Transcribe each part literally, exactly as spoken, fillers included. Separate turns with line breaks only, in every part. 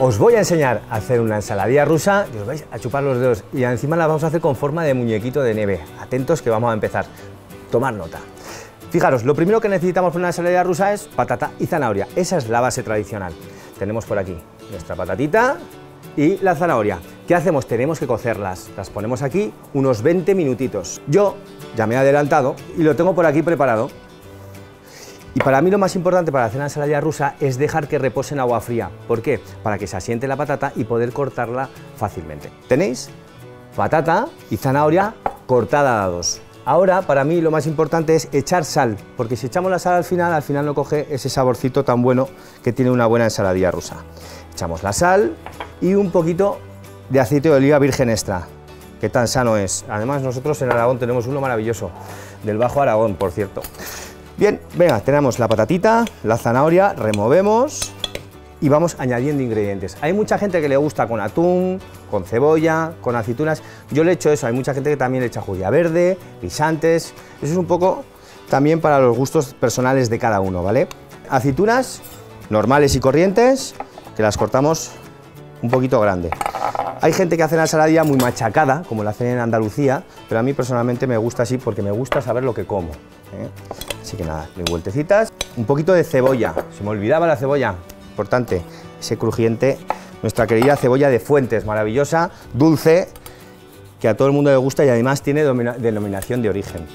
Os voy a enseñar a hacer una ensaladilla rusa y os vais a chupar los dedos y encima la vamos a hacer con forma de muñequito de nieve. Atentos que vamos a empezar. Tomad nota. Fijaros, lo primero que necesitamos para una ensaladilla rusa es patata y zanahoria. Esa es la base tradicional. Tenemos por aquí nuestra patatita y la zanahoria. ¿Qué hacemos? Tenemos que cocerlas. Las ponemos aquí unos veinte minutitos. Yo ya me he adelantado y lo tengo por aquí preparado. Y para mí lo más importante para hacer una ensaladilla rusa es dejar que repose en agua fría. ¿Por qué? Para que se asiente la patata y poder cortarla fácilmente. ¿Tenéis? Patata y zanahoria cortada a dados. Ahora, para mí, lo más importante es echar sal, porque si echamos la sal al final, al final no coge ese saborcito tan bueno que tiene una buena ensaladilla rusa. Echamos la sal y un poquito de aceite de oliva virgen extra, que tan sano es. Además, nosotros en Aragón tenemos uno maravilloso, del Bajo Aragón, por cierto. Bien, venga, tenemos la patatita, la zanahoria, removemos y vamos añadiendo ingredientes. Hay mucha gente que le gusta con atún, con cebolla, con aceitunas. Yo le echo eso, hay mucha gente que también le echa judía verde, guisantes. Eso es un poco también para los gustos personales de cada uno, ¿vale? Aceitunas normales y corrientes, que las cortamos un poquito grande. Hay gente que hace la ensaladilla muy machacada, como la hacen en Andalucía, pero a mí personalmente me gusta así porque me gusta saber lo que como, ¿eh? Así que nada, doy vueltecitas. Un poquito de cebolla, se me olvidaba la cebolla, importante, ese crujiente. Nuestra querida cebolla de Fuentes, maravillosa, dulce, que a todo el mundo le gusta y además tiene denominación de origen.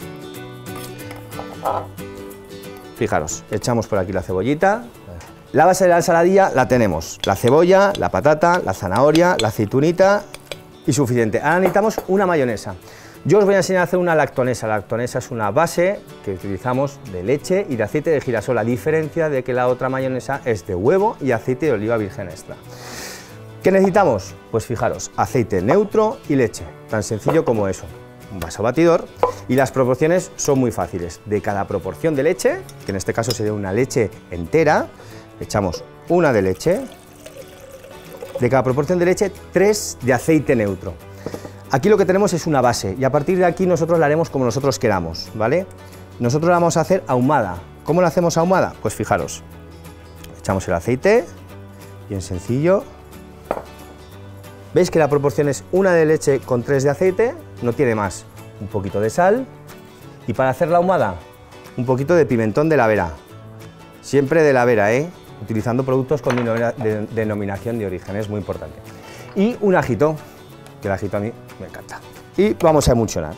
Fijaros, echamos por aquí la cebollita. La base de la ensaladilla la tenemos, la cebolla, la patata, la zanahoria, la aceitunita y suficiente. Ahora necesitamos una mayonesa. Yo os voy a enseñar a hacer una lactonesa. La lactonesa es una base que utilizamos de leche y de aceite de girasol, a diferencia de que la otra mayonesa es de huevo y aceite de oliva virgen extra. ¿Qué necesitamos? Pues fijaros, aceite neutro y leche, tan sencillo como eso. Un vaso batidor y las proporciones son muy fáciles. De cada proporción de leche, que en este caso sería una leche entera, echamos una de leche. De cada proporción de leche, tres de aceite neutro. Aquí lo que tenemos es una base y a partir de aquí nosotros la haremos como nosotros queramos, ¿vale? Nosotros la vamos a hacer ahumada. ¿Cómo la hacemos ahumada? Pues fijaros, echamos el aceite, bien sencillo. ¿Veis que la proporción es una de leche con tres de aceite? No tiene más. Un poquito de sal y para hacer la ahumada, un poquito de pimentón de la Vera. Siempre de la Vera, ¿eh? Utilizando productos con denominación de origen, es muy importante. Y un ajito, que el ajito a mí me encanta. Y vamos a emulsionar.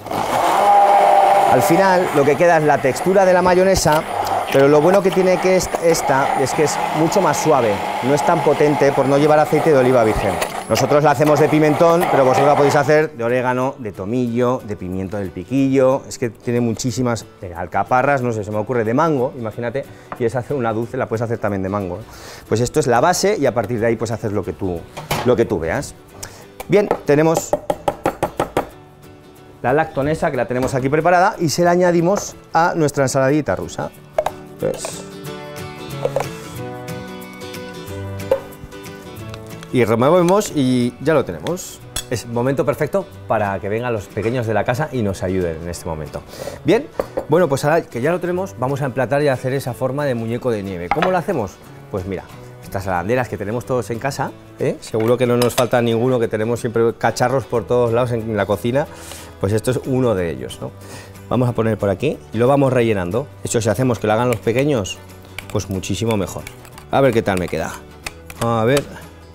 Al final lo que queda es la textura de la mayonesa, pero lo bueno que tiene que esta es que es mucho más suave, no es tan potente por no llevar aceite de oliva virgen. Nosotros la hacemos de pimentón, pero vosotros la podéis hacer de orégano, de tomillo, de pimiento del piquillo. Es que tiene muchísimas, de alcaparras, no sé, se me ocurre de mango, imagínate, quieres hacer una dulce, la puedes hacer también de mango. Pues esto es la base y a partir de ahí pues haces lo que tú, lo que tú veas. Bien, tenemos la lactonesa, que la tenemos aquí preparada, y se la añadimos a nuestra ensaladita rusa. Pues, y removemos y ya lo tenemos. Es momento perfecto para que vengan los pequeños de la casa y nos ayuden en este momento. Bien, bueno, pues ahora que ya lo tenemos, vamos a emplatar y a hacer esa forma de muñeco de nieve. ¿Cómo lo hacemos? Pues mira, estas alanderas que tenemos todos en casa, ¿eh? Seguro que no nos falta ninguno, que tenemos siempre cacharros por todos lados en la cocina, pues esto es uno de ellos, ¿no? Vamos a poner por aquí y lo vamos rellenando. De hecho, si hacemos que lo hagan los pequeños, pues muchísimo mejor. A ver qué tal me queda. A ver.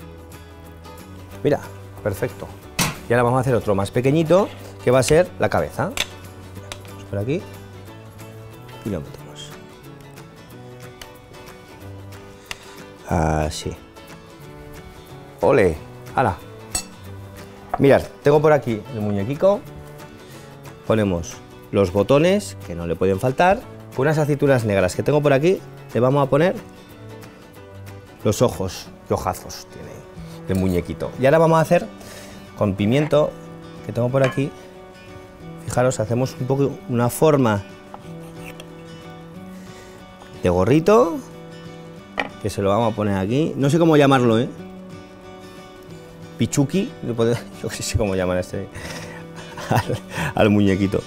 Mira, perfecto. Y ahora vamos a hacer otro más pequeñito, que va a ser la cabeza. Vamos por aquí y lo metemos. Así. ¡Ole! ¡Hala! Mirad, tengo por aquí el muñequico. Ponemos los botones, que no le pueden faltar. Con unas aceitunas negras que tengo por aquí, le vamos a poner los ojos. ¡Qué ojazos tiene el muñequito! Y ahora vamos a hacer con pimiento, que tengo por aquí. Fijaros, hacemos un poco una forma de gorrito, que se lo vamos a poner aquí. No sé cómo llamarlo, ¿eh? Pichuki, yo que sé cómo llamar a este al, al muñequito.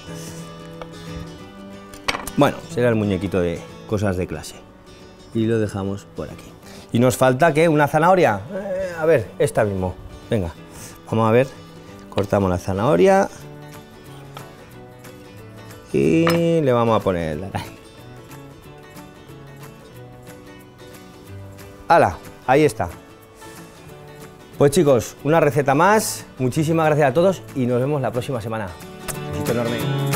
Bueno, será el muñequito de cosas de clase. Y lo dejamos por aquí. Y nos falta, ¿qué? ¿Una zanahoria? Eh, a ver, esta mismo. Venga, vamos a ver. Cortamos la zanahoria. Y le vamos a poner la araña. ¡Hala! Ahí está. Pues chicos, una receta más. Muchísimas gracias a todos y nos vemos la próxima semana. Un besito enorme.